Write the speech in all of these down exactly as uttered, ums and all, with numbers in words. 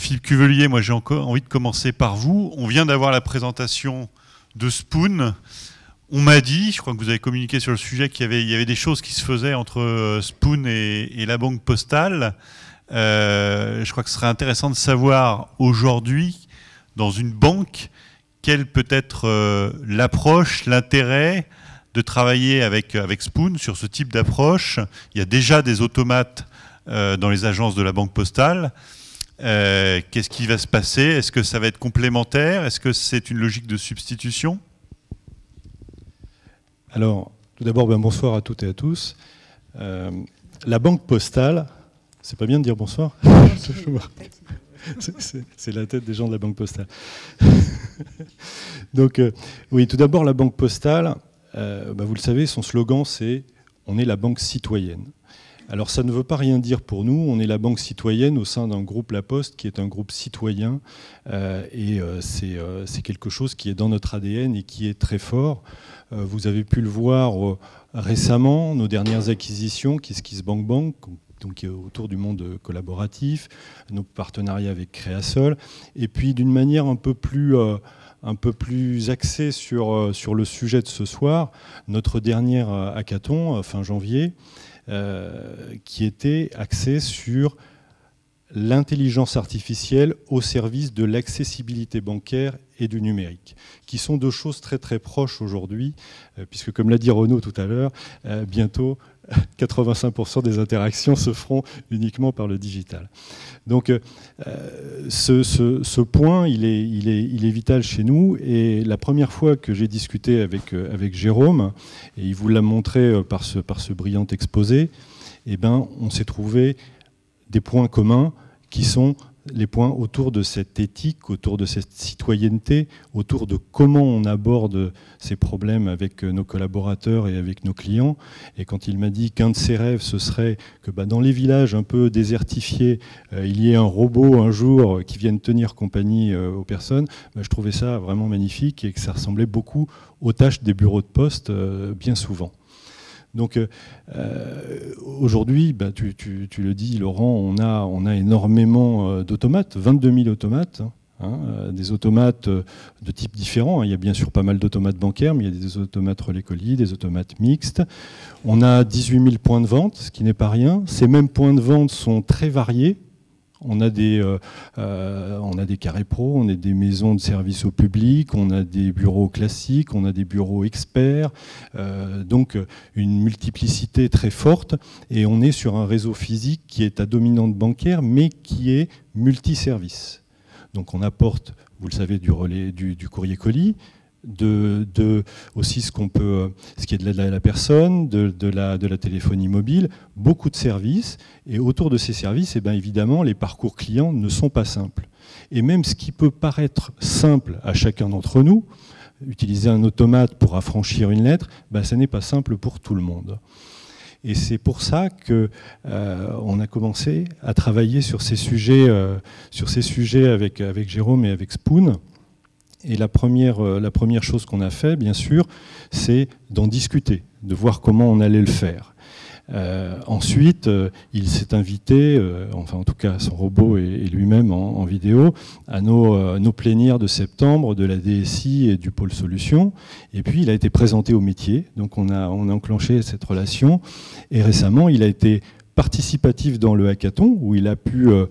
Philippe Cuvelier, moi j'ai encore envie de commencer par vous. On vient d'avoir la présentation de Spoon. On m'a dit, je crois que vous avez communiqué sur le sujet, qu'il y avait, il y avait des choses qui se faisaient entre Spoon et, et la Banque Postale. Euh, je crois que ce serait intéressant de savoir aujourd'hui, dans une banque, quelle peut être euh, l'approche, l'intérêt de travailler avec, avec Spoon sur ce type d'approche. Il y a déjà des automates euh, dans les agences de la Banque Postale. Euh, qu'est-ce qui va se passer? Est-ce que ça va être complémentaire? Est-ce que c'est une logique de substitution? Alors, tout d'abord, ben, bonsoir à toutes et à tous. Euh, la Banque Postale, c'est pas bien de dire bonsoir? C'est la tête des gens de la Banque Postale. Donc, euh, oui, tout d'abord, la Banque Postale, euh, ben, vous le savez, son slogan, c'est « On est la banque citoyenne ». Alors ça ne veut pas rien dire pour nous, on est la banque citoyenne au sein d'un groupe La Poste qui est un groupe citoyen euh, et euh, c'est euh, quelque chose qui est dans notre A D N et qui est très fort. Euh, vous avez pu le voir euh, récemment, nos dernières acquisitions, KissKissBankBank, donc autour du monde collaboratif, nos partenariats avec Créasol, et puis d'une manière un peu plus... Euh, un peu plus axée sur, sur le sujet de ce soir, notre dernier hackathon, fin janvier, Euh, qui était axé sur l'intelligence artificielle au service de l'accessibilité bancaire et du numérique, qui sont deux choses très très proches aujourd'hui, euh, puisque comme l'a dit Renaud tout à l'heure, euh, bientôt quatre-vingt-cinq pour cent des interactions se feront uniquement par le digital. Donc euh, ce, ce, ce point, il est, il, est, il est vital chez nous, et la première fois que j'ai discuté avec, avec Jérôme, et il vous l'a montré par ce, par ce brillant exposé, eh ben, on s'est trouvé des points communs qui sont les points autour de cette éthique, autour de cette citoyenneté, autour de comment on aborde ces problèmes avec nos collaborateurs et avec nos clients. Et quand il m'a dit qu'un de ses rêves, ce serait que bah, dans les villages un peu désertifiés, euh, il y ait un robot un jour qui vienne tenir compagnie euh, aux personnes, bah, je trouvais ça vraiment magnifique et que ça ressemblait beaucoup aux tâches des bureaux de poste euh, bien souvent. Donc euh, aujourd'hui, bah, tu, tu, tu le dis Laurent, on a, on a énormément d'automates, vingt-deux mille automates, hein, euh, des automates de types différents. Il y a bien sûr pas mal d'automates bancaires, mais il y a des automates relais-colis, des automates mixtes. On a dix-huit mille points de vente, ce qui n'est pas rien. Ces mêmes points de vente sont très variés. On a des, euh, euh, on a des carrés pro, on a des maisons de service au public, on a des bureaux classiques, on a des bureaux experts, euh, donc une multiplicité très forte, et on est sur un réseau physique qui est à dominante bancaire, mais qui est multiservice. Donc on apporte, vous le savez, du relais, du, du courrier colis, De, de aussi ce qu'on peut, ce qui est de l'aide à la personne, de, de, la, de la téléphonie mobile, beaucoup de services. Et autour de ces services, eh bien évidemment, les parcours clients ne sont pas simples. Et même ce qui peut paraître simple à chacun d'entre nous, utiliser un automate pour affranchir une lettre, ben, ça n'est pas simple pour tout le monde. Et c'est pour ça qu'on euh, a commencé à travailler sur ces sujets, euh, sur ces sujets avec, avec Jérôme et avec Spoon. Et la première, la première chose qu'on a fait, bien sûr, c'est d'en discuter, de voir comment on allait le faire. Euh, ensuite, euh, il s'est invité, euh, enfin en tout cas son robot et, et lui-même en, en vidéo, à nos, euh, nos plénières de septembre de la D S I et du pôle solutions. Et puis il a été présenté au métier, donc on a, on a enclenché cette relation. Et récemment, il a été participatif dans le hackathon, où il a pu... Euh,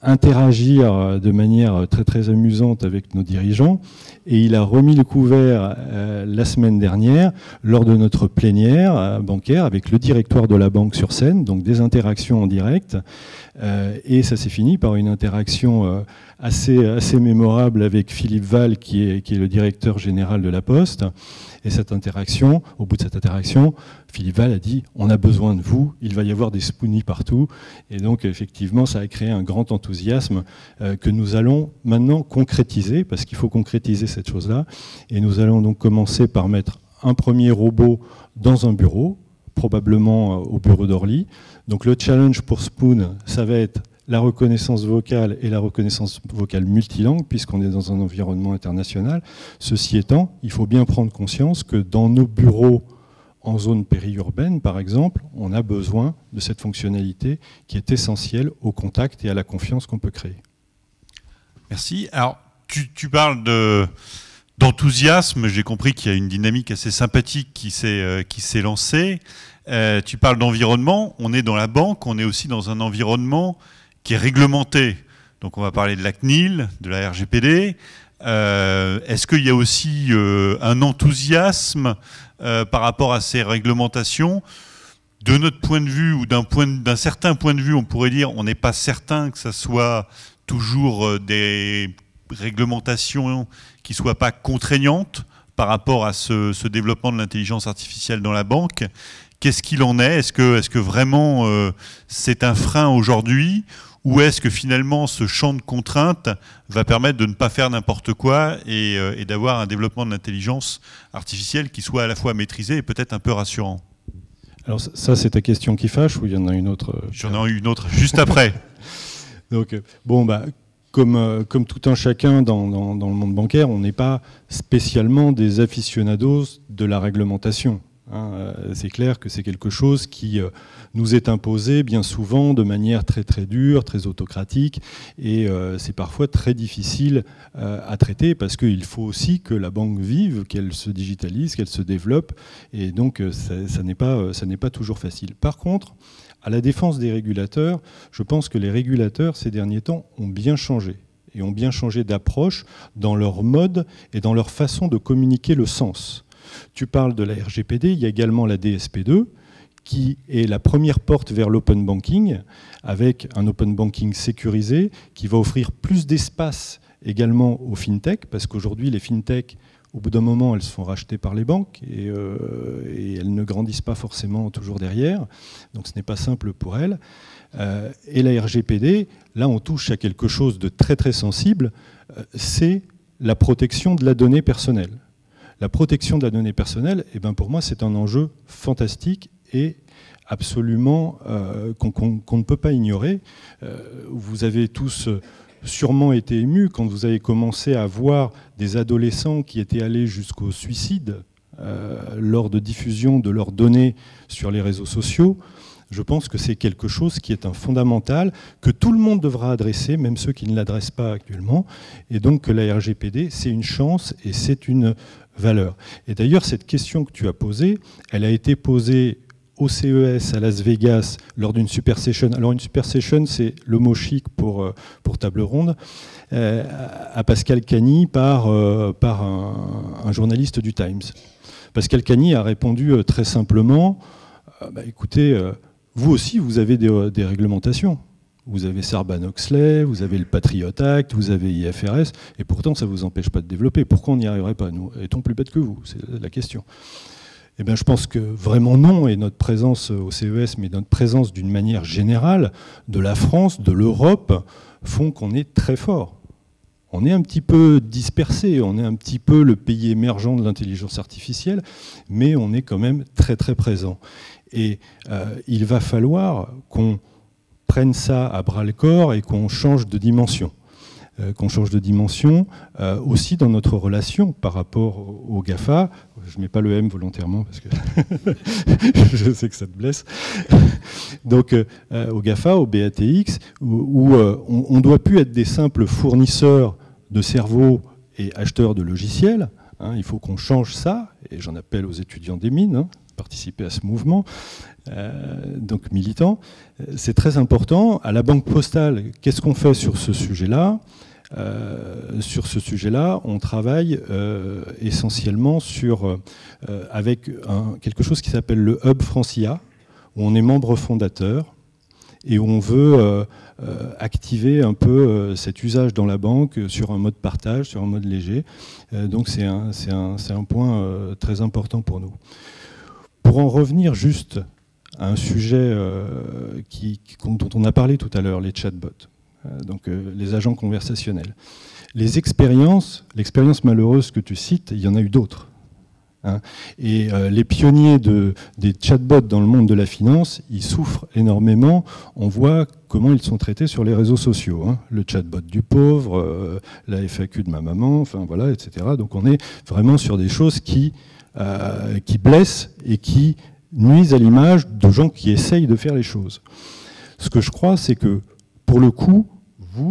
interagir de manière très très amusante avec nos dirigeants, et il a remis le couvert euh, la semaine dernière lors de notre plénière euh, bancaire avec le directoire de la banque sur scène, donc des interactions en direct, euh, et ça s'est fini par une interaction euh, assez, assez mémorable avec Philippe Val qui est, qui est le directeur général de la Poste. Et cette interaction, au bout de cette interaction, Philippe Val a dit « on a besoin de vous, il va y avoir des spoonies partout ». Et donc effectivement, ça a créé un grand enthousiasme euh, que nous allons maintenant concrétiser, parce qu'il faut concrétiser cette chose-là. Et nous allons donc commencer par mettre un premier robot dans un bureau, probablement euh, au bureau d'Orly. Donc le challenge pour Spoon, ça va être la reconnaissance vocale et la reconnaissance vocale multilangue, puisqu'on est dans un environnement international. Ceci étant, il faut bien prendre conscience que dans nos bureaux en zone périurbaine, par exemple, on a besoin de cette fonctionnalité qui est essentielle au contact et à la confiance qu'on peut créer. Merci. Alors, tu, tu parles de, d'enthousiasme. J'ai compris qu'il y a une dynamique assez sympathique qui s'est, euh, qui s'est lancée. Euh, tu parles d'environnement. On est dans la banque, on est aussi dans un environnement qui est réglementé. Donc, on va parler de la C N I L, de la R G P D. Euh, est-ce qu'il y a aussi euh, un enthousiasme euh, par rapport à ces réglementations? De notre point de vue, ou d'un, point de, d'un certain point de vue, on pourrait dire on n'est pas certain que ça soit toujours des réglementations qui ne soient pas contraignantes par rapport à ce, ce développement de l'intelligence artificielle dans la banque. Qu'est-ce qu'il en est? Est-ce que, est-ce que vraiment euh, c'est un frein aujourd'hui? Ou est-ce que finalement ce champ de contraintes va permettre de ne pas faire n'importe quoi et, euh, et d'avoir un développement de l'intelligence artificielle qui soit à la fois maîtrisé et peut-être un peu rassurant? Alors ça, c'est ta question qui fâche ou il y en a une autre? J'en ai une autre juste après. Donc, bon, bah, comme, euh, comme tout un chacun dans, dans, dans le monde bancaire, on n'est pas spécialement des aficionados de la réglementation. Hein. Euh, c'est clair que c'est quelque chose qui euh, nous est imposé bien souvent de manière très très dure, très autocratique, et euh, c'est parfois très difficile euh, à traiter parce qu'il faut aussi que la banque vive, qu'elle se digitalise, qu'elle se développe, et donc euh, ça, ça n'est pas, ça n'est pas toujours facile. Par contre, à la défense des régulateurs, je pense que les régulateurs, ces derniers temps, ont bien changé. Et ont bien changé d'approche dans leur mode et dans leur façon de communiquer le sens. Tu parles de la R G P D, il y a également la D S P deux, qui est la première porte vers l'open banking, avec un open banking sécurisé, qui va offrir plus d'espace également aux fintech, parce qu'aujourd'hui, les fintech, au bout d'un moment, elles se font racheter par les banques et, euh, et elles ne grandissent pas forcément toujours derrière. Donc ce n'est pas simple pour elles. Euh, et la R G P D, là on touche à quelque chose de très très sensible, euh, c'est la protection de la donnée personnelle. La protection de la donnée personnelle, eh ben pour moi c'est un enjeu fantastique et absolument euh, qu'on, qu'on, qu'on ne peut pas ignorer. Euh, vous avez tous sûrement été ému quand vous avez commencé à voir des adolescents qui étaient allés jusqu'au suicide euh, lors de diffusion de leurs données sur les réseaux sociaux. Je pense que c'est quelque chose qui est un fondamental, que tout le monde devra adresser, même ceux qui ne l'adressent pas actuellement, et donc que la R G P D, c'est une chance et c'est une valeur. Et d'ailleurs, cette question que tu as posée, elle a été posée au C E S à Las Vegas lors d'une super session. Alors une super session, c'est le mot chic pour, pour table ronde, euh, à Pascal Cagny par, euh, par un, un journaliste du Times. Pascal Cagny a répondu euh, très simplement, euh, bah, écoutez, euh, vous aussi vous avez des, des réglementations. Vous avez Sarbanes-Oxley, vous avez le Patriot Act, vous avez I F R S, et pourtant ça ne vous empêche pas de développer. Pourquoi on n'y arriverait pas? Nous étant plus bêtes que vous? C'est la question. Eh bien, je pense que vraiment non, et notre présence au C E S, mais notre présence d'une manière générale de la France, de l'Europe, font qu'on est très fort. On est un petit peu dispersé, on est un petit peu le pays émergent de l'intelligence artificielle, mais on est quand même très très présent. Et euh, il va falloir qu'on prenne ça à bras-le-corps et qu'on change de dimension. Euh, qu'on change de dimension euh, aussi dans notre relation par rapport au, au GAFA. Je ne mets pas le M volontairement parce que je sais que ça te blesse. Donc euh, au GAFA, au B A T X, où, où euh, on ne doit plus être des simples fournisseurs de cerveaux et acheteurs de logiciels. Hein, il faut qu'on change ça, et j'en appelle aux étudiants des mines, hein, participer à ce mouvement, euh, donc militants. C'est très important. À la Banque Postale, qu'est-ce qu'on fait sur ce sujet-là ? Euh, sur ce sujet-là, on travaille euh, essentiellement sur, euh, avec un, quelque chose qui s'appelle le Hub Francia, où on est membre fondateur et où on veut euh, euh, activer un peu euh, cet usage dans la banque sur un mode partage, sur un mode léger. Euh, donc c'est un, c'est un, c'est un point euh, très important pour nous. Pour en revenir juste à un sujet euh, qui, dont on a parlé tout à l'heure, les chatbots. Donc euh, les agents conversationnels. Les expériences, l'expérience malheureuse que tu cites, il y en a eu d'autres. Hein. Et euh, les pionniers de, des chatbots dans le monde de la finance, ils souffrent énormément. On voit comment ils sont traités sur les réseaux sociaux. Hein. Le chatbot du pauvre, euh, la F A Q de ma maman, enfin voilà, et cetera. Donc on est vraiment sur des choses qui, euh, qui blessent et qui nuisent à l'image de gens qui essayent de faire les choses. Ce que je crois, c'est que pour le coup, vous,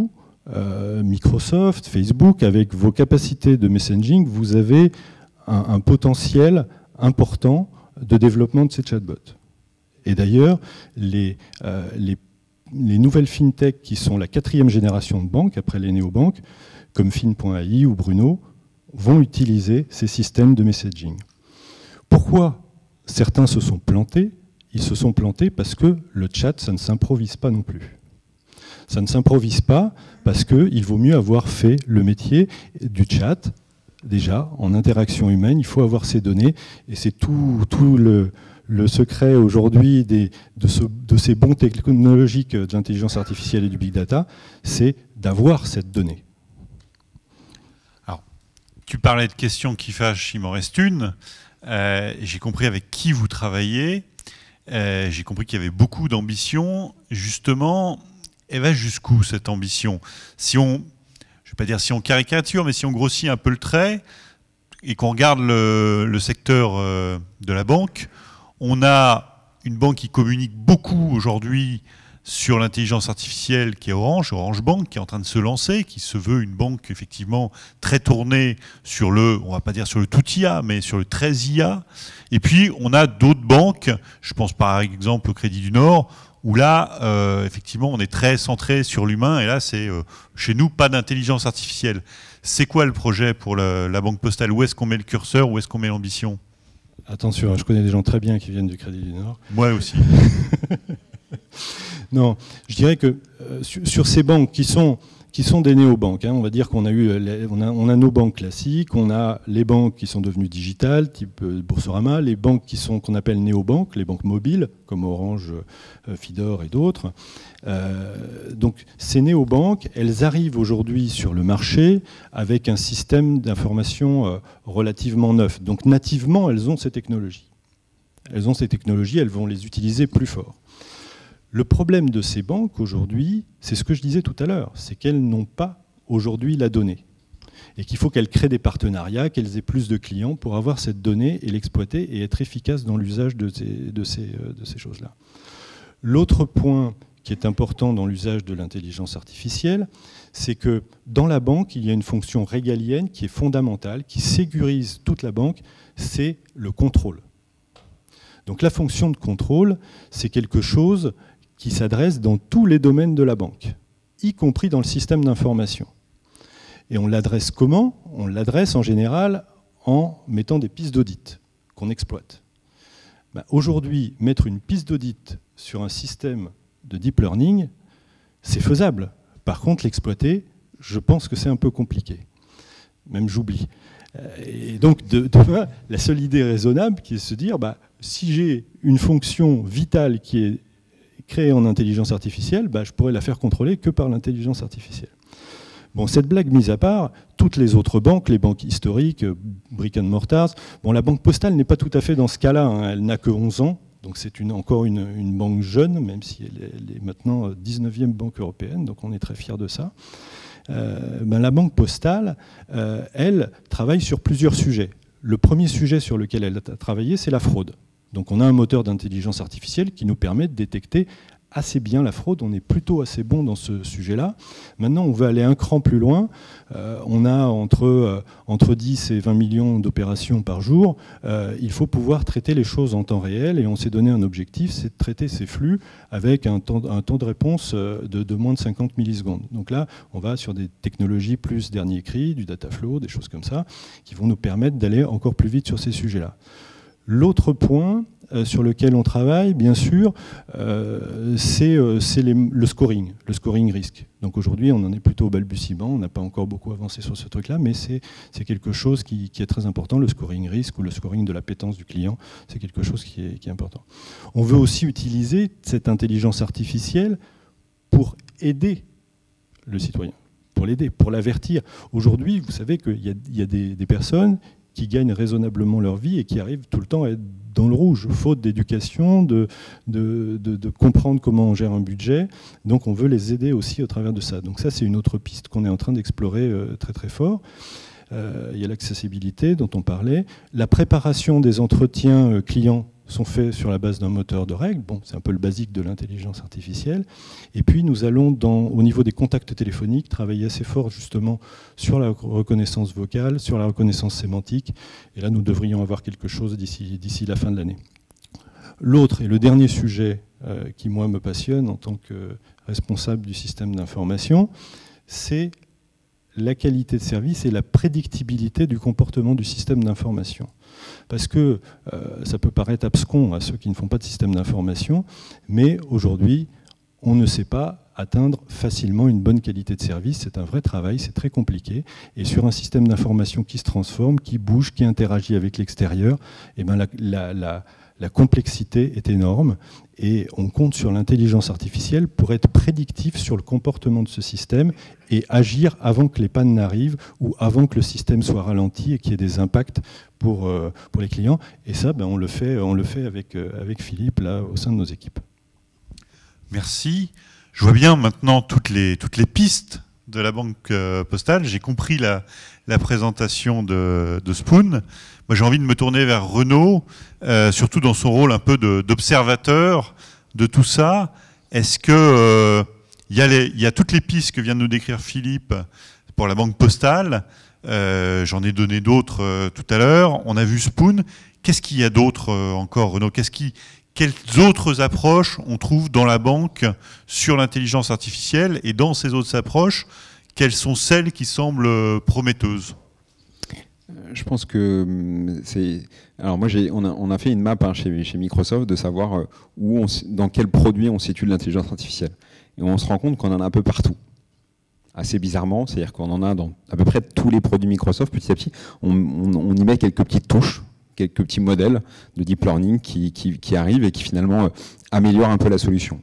euh, Microsoft, Facebook, avec vos capacités de messaging, vous avez un, un potentiel important de développement de ces chatbots. Et d'ailleurs, les, euh, les, les nouvelles fintech qui sont la quatrième génération de banques, après les néobanques, comme fin point A I ou Bruno, vont utiliser ces systèmes de messaging. Pourquoi certains se sont plantés? Ils se sont plantés parce que le chat, ça ne s'improvise pas non plus. Ça ne s'improvise pas parce qu'il vaut mieux avoir fait le métier du chat. Déjà, en interaction humaine, il faut avoir ces données. Et c'est tout, tout le, le secret aujourd'hui de, ce, de ces bons technologiques de l'intelligence artificielle et du big data, c'est d'avoir cette donnée. Alors, tu parlais de questions qui fâchent, il m'en reste une. Euh, j'ai compris avec qui vous travaillez. Euh, j'ai compris qu'il y avait beaucoup d'ambition. Justement, elle va jusqu'où cette ambition? Si on, je ne vais pas dire si on caricature, mais si on grossit un peu le trait et qu'on regarde le, le secteur euh, de la banque, on a une banque qui communique beaucoup aujourd'hui sur l'intelligence artificielle qui est Orange, Orange Bank, qui est en train de se lancer, qui se veut une banque effectivement très tournée sur le, on va pas dire sur le tout I A, mais sur le très I A. Et puis on a d'autres banques, je pense par exemple au Crédit du Nord, où là, euh, effectivement, on est très centré sur l'humain, et là, c'est euh, chez nous, pas d'intelligence artificielle. C'est quoi le projet pour le, la Banque Postale? Où est-ce qu'on met le curseur? Où est-ce qu'on met l'ambition? Attention, je connais des gens très bien qui viennent du Crédit du Nord. Moi aussi. Non, je dirais que euh, sur, sur ces banques qui sont, qui sont des néobanques, hein, on va dire qu'on a eu, les, on a, on a nos banques classiques, on a les banques qui sont devenues digitales, type euh, Boursorama, les banques qui sont qu'on appelle néobanques, les banques mobiles, comme Orange, euh, Fidor et d'autres. Euh, donc ces néobanques, elles arrivent aujourd'hui sur le marché avec un système d'information euh, relativement neuf. Donc nativement, elles ont ces technologies. Elles ont ces technologies, elles vont les utiliser plus fort. Le problème de ces banques aujourd'hui, c'est ce que je disais tout à l'heure, c'est qu'elles n'ont pas aujourd'hui la donnée. Et qu'il faut qu'elles créent des partenariats, qu'elles aient plus de clients pour avoir cette donnée et l'exploiter et être efficaces dans l'usage de ces, de ces, de ces choses-là. L'autre point qui est important dans l'usage de l'intelligence artificielle, c'est que dans la banque, il y a une fonction régalienne qui est fondamentale, qui sécurise toute la banque, c'est le contrôle. Donc la fonction de contrôle, c'est quelque chose qui s'adresse dans tous les domaines de la banque, y compris dans le système d'information. Et on l'adresse comment? On l'adresse en général en mettant des pistes d'audit qu'on exploite. Ben, aujourd'hui, mettre une piste d'audit sur un système de deep learning, c'est faisable. Par contre, l'exploiter, je pense que c'est un peu compliqué. Même j'oublie. Et donc, de, de, la seule idée raisonnable qui est de se dire, bah, si j'ai une fonction vitale qui est créée en intelligence artificielle, bah, je pourrais la faire contrôler que par l'intelligence artificielle. Bon, cette blague mise à part, toutes les autres banques, les banques historiques, brick and mortars, bon, la Banque Postale n'est pas tout à fait dans ce cas-là, hein, elle n'a que onze ans, donc c'est une, encore une, une banque jeune, même si elle est, elle est maintenant dix-neuvième banque européenne, donc on est très fiers de ça. Euh, ben la Banque Postale, euh, elle, travaille sur plusieurs sujets. Le premier sujet sur lequel elle a travaillé, c'est la fraude. Donc on a un moteur d'intelligence artificielle qui nous permet de détecter assez bien la fraude, on est plutôt assez bon dans ce sujet-là. Maintenant, on veut aller un cran plus loin. Euh, on a entre, euh, entre dix et vingt millions d'opérations par jour. Euh, il faut pouvoir traiter les choses en temps réel et on s'est donné un objectif, c'est de traiter ces flux avec un temps, un temps de réponse de, de moins de cinquante millisecondes. Donc là, on va sur des technologies plus dernier cri, du data flow, des choses comme ça, qui vont nous permettre d'aller encore plus vite sur ces sujets-là. L'autre point euh, sur lequel on travaille, bien sûr, euh, c'est euh, le scoring, le scoring risque. Donc aujourd'hui, on en est plutôt au balbutiement, on n'a pas encore beaucoup avancé sur ce truc-là, mais c'est quelque chose qui, qui est très important, le scoring risque ou le scoring de l'appétence du client, c'est quelque chose qui est, qui est important. On veut aussi utiliser cette intelligence artificielle pour aider le citoyen, pour l'aider, pour l'avertir. Aujourd'hui, vous savez qu'il y a, il y a des, des personnes qui gagnent raisonnablement leur vie et qui arrivent tout le temps à être dans le rouge, faute d'éducation, de, de, de, de comprendre comment on gère un budget. Donc on veut les aider aussi au travers de ça. Donc ça, c'est une autre piste qu'on est en train d'explorer euh, très très fort. Euh, il y a l'accessibilité dont on parlait, la préparation des entretiens euh, clients sont faits sur la base d'un moteur de règles. Bon, c'est un peu le basique de l'intelligence artificielle. Et puis, nous allons, dans, au niveau des contacts téléphoniques, travailler assez fort justement sur la reconnaissance vocale, sur la reconnaissance sémantique. Et là, nous devrions avoir quelque chose d'ici d'ici la fin de l'année. L'autre et le dernier sujet euh, qui, moi, me passionne en tant que responsable du système d'information, c'est la qualité de service et la prédictibilité du comportement du système d'information. Parce que euh, ça peut paraître abscon à ceux qui ne font pas de système d'information, mais aujourd'hui, on ne sait pas atteindre facilement une bonne qualité de service. C'est un vrai travail, c'est très compliqué. Et sur un système d'information qui se transforme, qui bouge, qui interagit avec l'extérieur, eh ben la, la, la, la complexité est énorme. Et on compte sur l'intelligence artificielle pour être prédictif sur le comportement de ce système et agir avant que les pannes n'arrivent ou avant que le système soit ralenti et qu'il y ait des impacts pour, euh, pour les clients. Et ça, ben, on le fait, on le fait avec, euh, avec Philippe là, au sein de nos équipes. Merci. Je vois bien maintenant toutes les, toutes les pistes de la banque euh, postale. J'ai compris la, la présentation de, de Spoon. Moi, j'ai envie de me tourner vers Renaud, euh, surtout dans son rôle un peu d'observateur de, de tout ça. Est-ce que euh, y a les, y a toutes les pistes que vient de nous décrire Philippe pour la banque postale? euh, J'en ai donné d'autres euh, tout à l'heure. On a vu Spoon. Qu'est-ce qu'il y a d'autre euh, encore, Renaud? Qu'est-ce qui, quelles autres approches on trouve dans la banque sur l'intelligence artificielle? Et dans ces autres approches, quelles sont celles qui semblent prometteuses? Je pense que c'est. Alors moi, j'ai, on, a, on a fait une map hein, chez, chez Microsoft de savoir où on, dans quel produit on situe l'intelligence artificielle. Et on se rend compte qu'on en a un peu partout. Assez bizarrement, c'est-à-dire qu'on en a dans à peu près tous les produits Microsoft. Petit à petit, on, on, on y met quelques petites touches, quelques petits modèles de deep learning qui, qui, qui arrivent et qui finalement euh, améliorent un peu la solution.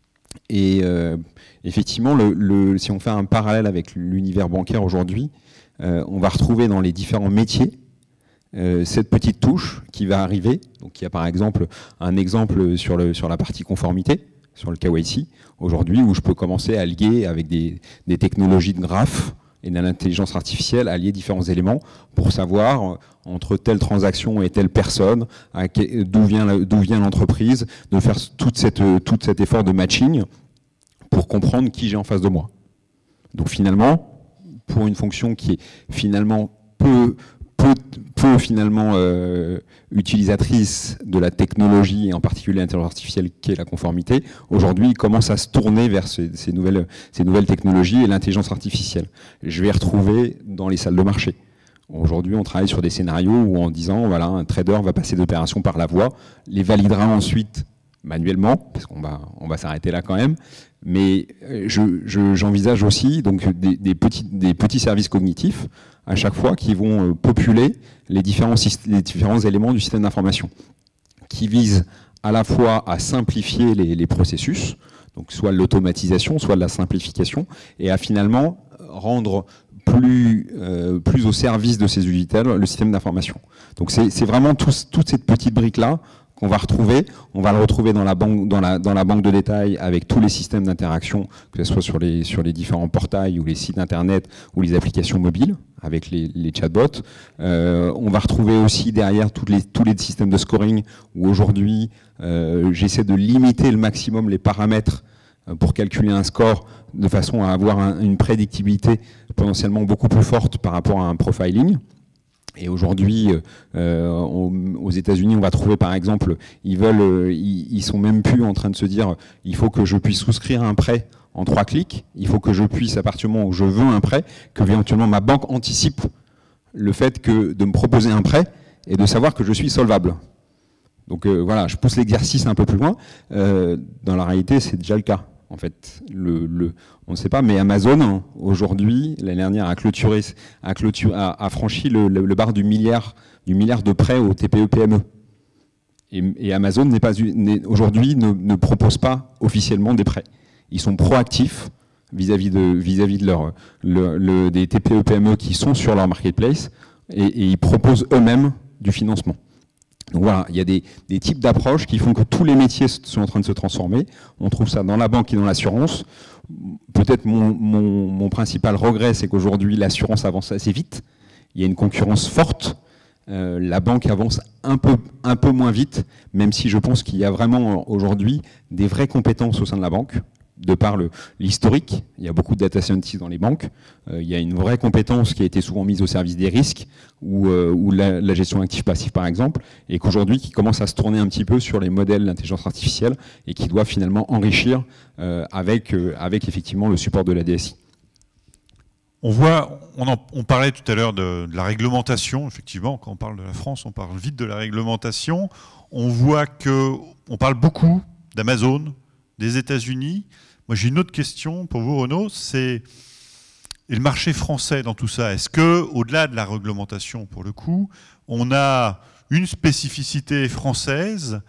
Et euh, effectivement, le, le, si on fait un parallèle avec l'univers bancaire aujourd'hui, Euh, on va retrouver dans les différents métiers euh, cette petite touche qui va arriver. Donc il y a par exemple un exemple sur, le, sur la partie conformité, sur le K Y C, aujourd'hui, où je peux commencer à lier avec des, des technologies de graphes et de l'intelligence artificielle, à lier différents éléments pour savoir entre telle transaction et telle personne, d'où vient, d'où vient l'entreprise, de faire toute cette, tout cet effort de matching pour comprendre qui j'ai en face de moi. Donc finalement, pour une fonction qui est finalement peu, peu, peu finalement euh, utilisatrice de la technologie, et en particulier l'intelligence artificielle qui est la conformité, aujourd'hui il commence à se tourner vers ces, ces, nouvelles, ces nouvelles technologies et l'intelligence artificielle. Je vais retrouver dans les salles de marché. Aujourd'hui, on travaille sur des scénarios où en disant, voilà, un trader va passer d'opérations par la voix, les validera ensuite manuellement, parce qu'on va, on va s'arrêter là quand même, mais je, je, j'envisage aussi donc des, des, petits, des petits services cognitifs à chaque fois qui vont populer les différents, les différents éléments du système d'information, qui visent à la fois à simplifier les, les processus, donc soit l'automatisation, soit de la simplification, et à finalement rendre plus, euh, plus au service de ces utilisateurs le système d'information. Donc c'est, c'est vraiment tous, toutes ces petites briques-là qu'on va retrouver. On va le retrouver dans la banque, dans la, dans la banque de détail avec tous les systèmes d'interaction, que ce soit sur les, sur les différents portails ou les sites internet ou les applications mobiles avec les, les chatbots. Euh, on va retrouver aussi derrière tous les, tous les systèmes de scoring où aujourd'hui euh, j'essaie de limiter le maximum les paramètres pour calculer un score de façon à avoir un, une prédictibilité potentiellement beaucoup plus forte par rapport à un profiling. Et aujourd'hui, euh, aux États-Unis, on va trouver par exemple, ils veulent, euh, ils, ils sont même plus en train de se dire, il faut que je puisse souscrire un prêt en trois clics. Il faut que je puisse, à partir du moment où je veux un prêt, que éventuellement ma banque anticipe le fait que de me proposer un prêt et de savoir que je suis solvable. Donc euh, voilà, je pousse l'exercice un peu plus loin. Euh, dans la réalité, c'est déjà le cas. En fait, le, le, on ne sait pas, mais Amazon, aujourd'hui, l'année dernière, a clôturé, a, clôturé, a, a franchi le, le, le bar du milliard, du milliard de prêts aux T P E P M E. Et, et Amazon n'est pas, n'est, aujourd'hui ne, ne propose pas officiellement des prêts. Ils sont proactifs vis-à-vis de, vis-à-vis de leur, le, le, des T P E P M E qui sont sur leur marketplace et, et ils proposent eux-mêmes du financement. Donc voilà, il y a des, des types d'approches qui font que tous les métiers sont en train de se transformer. On trouve ça dans la banque et dans l'assurance. Peut-être mon, mon, mon principal regret, c'est qu'aujourd'hui, l'assurance avance assez vite. Il y a une concurrence forte. euh, la banque avance un peu, un peu moins vite, même si je pense qu'il y a vraiment aujourd'hui des vraies compétences au sein de la banque, de par l'historique. Il y a beaucoup de data scientists dans les banques. Euh, il y a une vraie compétence qui a été souvent mise au service des risques ou, euh, ou la, la gestion active-passive par exemple, et qu'aujourd'hui qui commence à se tourner un petit peu sur les modèles d'intelligence artificielle et qui doit finalement enrichir euh, avec, euh, avec effectivement le support de la D S I. On voit, on, en, on parlait tout à l'heure de, de la réglementation, effectivement, quand on parle de la France, on parle vite de la réglementation. On voit que on parle beaucoup d'Amazon, des États-Unis. Moi, j'ai une autre question pour vous, Renaud, c'est et le marché français dans tout ça. Est-ce que, au-delà de la réglementation, pour le coup, on a une spécificité française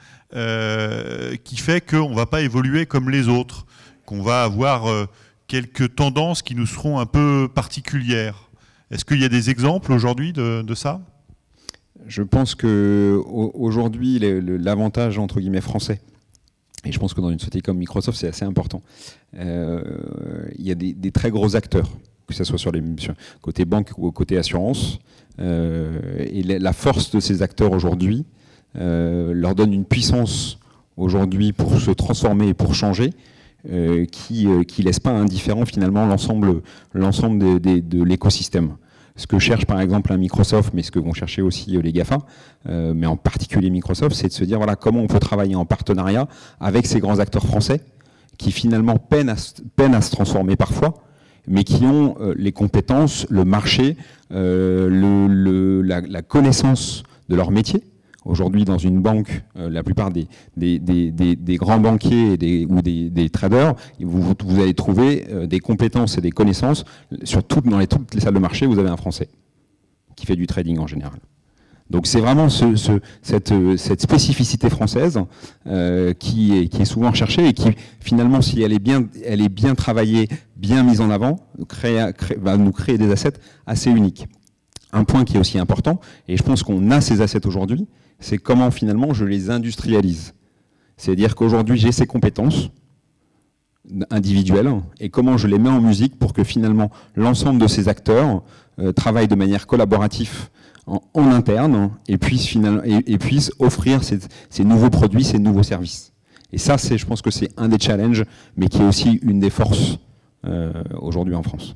euh, qui fait qu'on ne va pas évoluer comme les autres, qu'on va avoir euh, quelques tendances qui nous seront un peu particulières? Est-ce qu'il y a des exemples aujourd'hui de, de ça? Je pense qu'aujourd'hui, l'avantage entre guillemets français, et je pense que dans une société comme Microsoft, c'est assez important, euh, il y a des, des très gros acteurs, que ce soit sur les sur côté banque ou côté assurance, euh, et la force de ces acteurs aujourd'hui euh, leur donne une puissance aujourd'hui pour se transformer et pour changer, euh, qui ne euh, laisse pas indifférent finalement l'ensemble l'ensemble de, de, de l'écosystème. Ce que cherche par exemple un Microsoft, mais ce que vont chercher aussi les GAFA, euh, mais en particulier Microsoft, c'est de se dire voilà, comment on peut travailler en partenariat avec ces grands acteurs français qui finalement peinent à, peinent à se transformer parfois, mais qui ont euh, les compétences, le marché, euh, le, le, la, la connaissance de leur métier. Aujourd'hui, dans une banque, euh, la plupart des, des, des, des, des grands banquiers et des, ou des, des traders, vous, vous allez trouver euh, des compétences et des connaissances. Sur toutes, dans les, toutes les salles de marché, vous avez un Français qui fait du trading en général. Donc c'est vraiment ce, ce, cette, cette spécificité française euh, qui, est, qui est souvent recherchée et qui, finalement, si elle est bien, elle est bien travaillée, bien mise en avant, crée, crée, va nous créer des assets assez uniques. Un point qui est aussi important, et je pense qu'on a ces assets aujourd'hui, c'est comment finalement je les industrialise. C'est-à-dire qu'aujourd'hui j'ai ces compétences individuelles et comment je les mets en musique pour que finalement l'ensemble de ces acteurs euh, travaillent de manière collaborative en, en interne et puissent, finalement, et, et puissent offrir ces, ces nouveaux produits, ces nouveaux services. Et ça, c'est, je pense que c'est un des challenges, mais qui est aussi une des forces euh, aujourd'hui en France.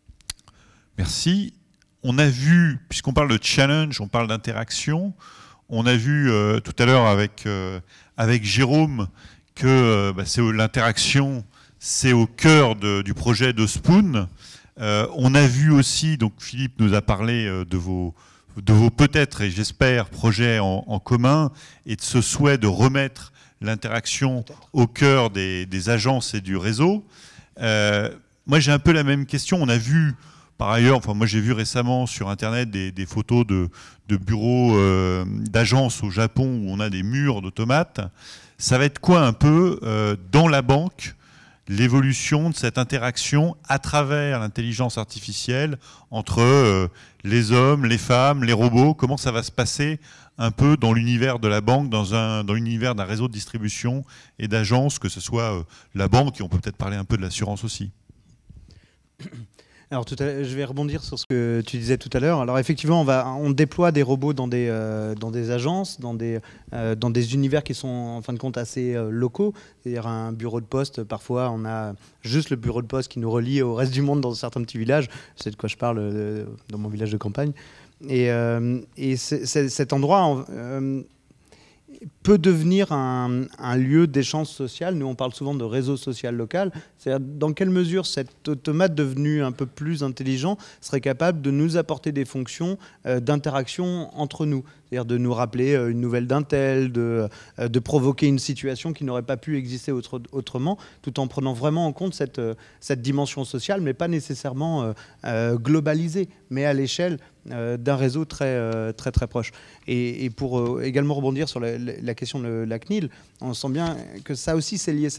Merci. On a vu, puisqu'on parle de challenge, on parle d'interaction, on a vu euh, tout à l'heure avec, euh, avec Jérôme que euh, bah, c'est l'interaction, c'est au cœur de, du projet de Spoon. Euh, on a vu aussi, donc Philippe nous a parlé euh, de vos, de vos peut-être, et j'espère, projets en, en commun, et de ce souhait de remettre l'interaction au cœur des, des agences et du réseau. Euh, moi, j'ai un peu la même question. On a vu... Par ailleurs, enfin, moi j'ai vu récemment sur Internet des, des photos de, de bureaux euh, d'agences au Japon où on a des murs d'automates. Ça va être quoi un peu euh, dans la banque l'évolution de cette interaction à travers l'intelligence artificielle entre euh, les hommes, les femmes, les robots? Comment ça va se passer un peu dans l'univers de la banque, dans, un, dans l'univers d'un réseau de distribution et d'agences, que ce soit euh, la banque, et on peut peut-être parler un peu de l'assurance aussi. Alors, tout à, je vais rebondir sur ce que tu disais tout à l'heure. Alors, effectivement, on, va, on déploie des robots dans des, euh, dans des agences, dans des, euh, dans des univers qui sont, en fin de compte, assez euh, locaux. C'est-à-dire un bureau de poste, parfois, on a juste le bureau de poste qui nous relie au reste du monde dans certains petits villages. C'est de quoi je parle euh, dans mon village de campagne. Et, euh, et c'est, c'est, cet endroit... Euh, peut devenir un, un lieu d'échange social. Nous, on parle souvent de réseau social local. C'est-à-dire dans quelle mesure cet automate devenu un peu plus intelligent serait capable de nous apporter des fonctions euh, d'interaction entre nous. C'est-à-dire de nous rappeler euh, une nouvelle d'un tel, de, euh, de provoquer une situation qui n'aurait pas pu exister autre, autrement, tout en prenant vraiment en compte cette, euh, cette dimension sociale, mais pas nécessairement euh, euh, globalisée, mais à l'échelle euh, d'un réseau très, euh, très, très proche. Et, et pour euh, également rebondir sur la, la question de la C N I L, on sent bien que ça aussi, c'est lié.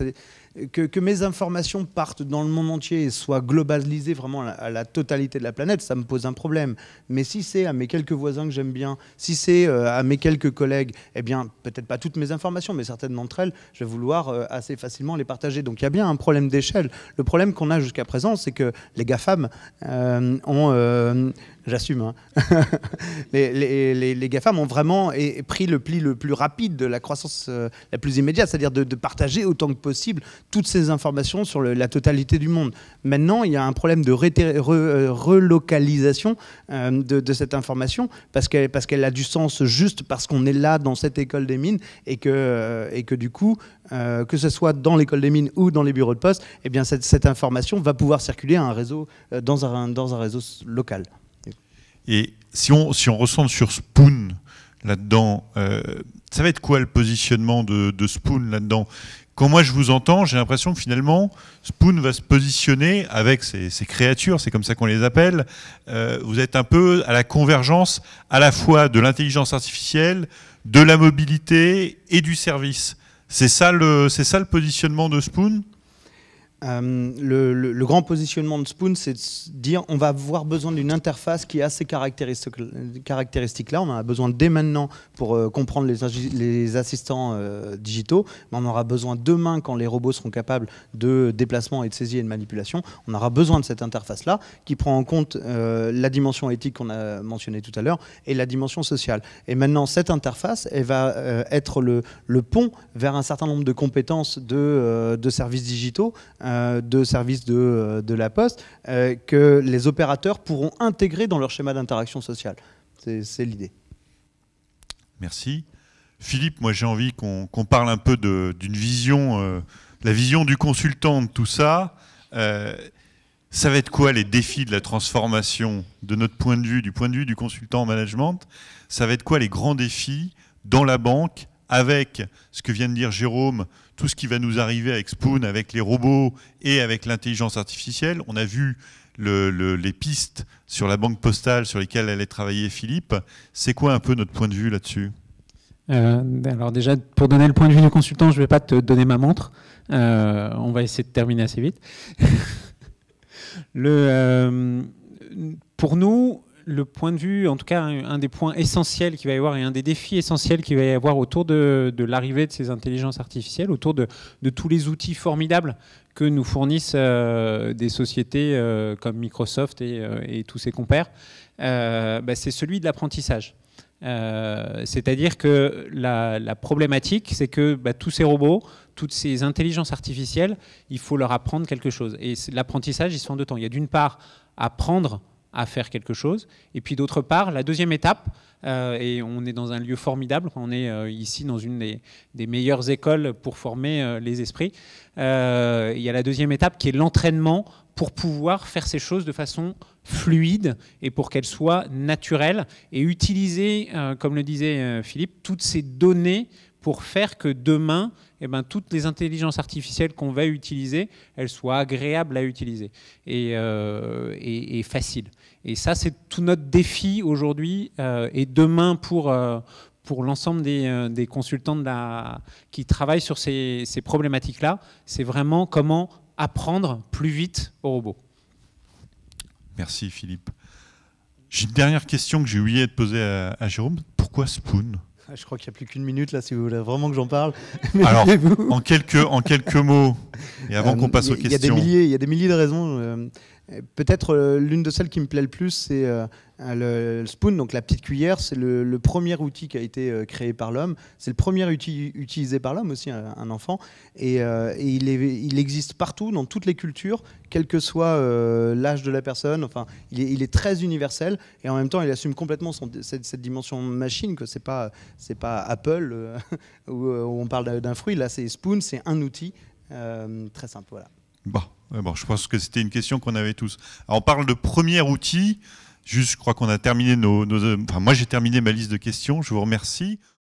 que, que mes informations partent dans le monde entier et soient globalisées vraiment à la, à la totalité de la planète, ça me pose un problème. Mais si c'est à mes quelques voisins que j'aime bien, si c'est euh, à mes quelques collègues, eh bien, peut-être pas toutes mes informations, mais certaines d'entre elles, je vais vouloir euh, assez facilement les partager. Donc il y a bien un problème d'échelle. Le problème qu'on a jusqu'à présent, c'est que les GAFAM euh, ont... Euh, J'assume. Hein. les, les, les, les GAFAM ont vraiment pris le pli le plus rapide de la croissance euh, la plus immédiate, c'est-à-dire de, de partager autant que possible toutes ces informations sur le, la totalité du monde. Maintenant, il y a un problème de re, re, relocalisation euh, de, de cette information parce qu'elle parce qu'elle a du sens juste parce qu'on est là dans cette école des mines et que, euh, et que du coup, euh, que ce soit dans l'école des mines ou dans les bureaux de poste, eh bien cette, cette information va pouvoir circuler à un réseau, euh, dans, un, dans un réseau local. Et si on, si on ressent sur Spoon là-dedans, euh, ça va être quoi le positionnement de, de Spoon là-dedans? Quand moi je vous entends, j'ai l'impression que finalement, Spoon va se positionner avec ses, ses créatures, c'est comme ça qu'on les appelle. Euh, vous êtes un peu à la convergence à la fois de l'intelligence artificielle, de la mobilité et du service. C'est ça le, c'est ça le positionnement de Spoon ? Euh, le, le, le grand positionnement de Spoon, c'est de dire on va avoir besoin d'une interface qui a ces caractéristiques-là. On en a besoin dès maintenant pour euh, comprendre les, les assistants euh, digitaux, mais on aura besoin demain quand les robots seront capables de déplacement et de saisie et de manipulation. On aura besoin de cette interface-là qui prend en compte euh, la dimension éthique qu'on a mentionnée tout à l'heure et la dimension sociale. Et maintenant, cette interface, elle va euh, être le, le pont vers un certain nombre de compétences de, euh, de services digitaux, de services de, de la Poste, euh, que les opérateurs pourront intégrer dans leur schéma d'interaction sociale. C'est l'idée. Merci. Philippe, moi j'ai envie qu'on qu'on parle un peu d'une vision, euh, la vision du consultant de tout ça. Euh, ça va être quoi les défis de la transformation de notre point de vue, du point de vue du consultant en management? Ça va être quoi les grands défis dans la banque avec ce que vient de dire Jérôme, tout ce qui va nous arriver avec Spoon, avec les robots et avec l'intelligence artificielle? On a vu le, le, les pistes sur la banque postale sur lesquelles allait travailler Philippe. C'est quoi un peu notre point de vue là-dessus? euh, Alors déjà, pour donner le point de vue du consultant, je ne vais pas te donner ma montre. Euh, on va essayer de terminer assez vite. le, euh, pour nous, le point de vue, en tout cas un, un des points essentiels qu'il va y avoir et un des défis essentiels qu'il va y avoir autour de, de l'arrivée de ces intelligences artificielles, autour de, de tous les outils formidables que nous fournissent euh, des sociétés euh, comme Microsoft et, euh, et tous ses compères, euh, bah, c'est celui de l'apprentissage. Euh, C'est-à-dire que la, la problématique, c'est que bah, tous ces robots, toutes ces intelligences artificielles, il faut leur apprendre quelque chose. Et l'apprentissage, il se fait en deux temps. Il y a d'une part apprendre à faire quelque chose. Et puis d'autre part, la deuxième étape, euh, et on est dans un lieu formidable, on est euh, ici dans une des, des meilleures écoles pour former euh, les esprits, euh, il y a la deuxième étape qui est l'entraînement pour pouvoir faire ces choses de façon fluide et pour qu'elles soient naturelles et utiliser, euh, comme le disait euh, Philippe, toutes ces données pour faire que demain, eh ben, toutes les intelligences artificielles qu'on va utiliser, elles soient agréables à utiliser et, euh, et, et faciles. Et ça, c'est tout notre défi aujourd'hui euh, et demain pour, euh, pour l'ensemble des, euh, des consultants de la, qui travaillent sur ces, ces problématiques-là. C'est vraiment comment apprendre plus vite aux robots. Merci Philippe. J'ai une dernière question que j'ai oublié de poser à, à Jérôme. Pourquoi Spoon ? Je crois qu'il n'y a plus qu'une minute là, si vous voulez vraiment que j'en parle. Alors, en quelques, en quelques mots, et avant euh, qu'on passe aux questions. Il y a des milliers, il y a des milliers de raisons. Euh, Peut-être euh, l'une de celles qui me plaît le plus, c'est euh, le, le Spoon, donc la petite cuillère. C'est le, le premier outil qui a été euh, créé par l'homme. C'est le premier outil utilisé par l'homme aussi, un, un enfant. Et, euh, et il, est, il existe partout, dans toutes les cultures, quel que soit euh, l'âge de la personne. Enfin, il est, il est très universel et en même temps, il assume complètement son, cette, cette dimension machine, que c'est pas, c'est pas Apple euh, où, où on parle d'un fruit. Là, c'est Spoon, c'est un outil euh, très simple. Voilà. Bon. Bon, je pense que c'était une question qu'on avait tous. Alors, on parle de premier outil. Juste, je crois qu'on a terminé nos, nos... Enfin, moi, j'ai terminé ma liste de questions. Je vous remercie.